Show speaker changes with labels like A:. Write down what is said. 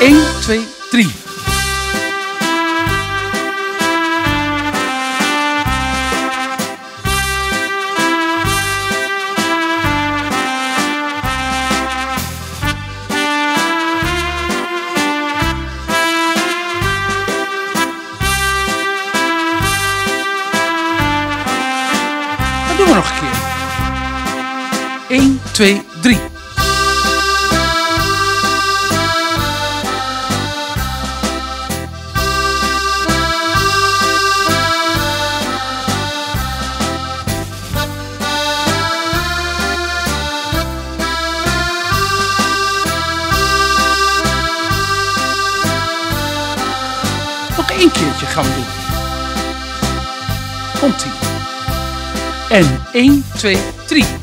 A: 1, 2, 3. Dat doen we nog een keer. 1, 2, 3. Nog één keertje gaan we doen. Komt-ie. En 1, 2, 3.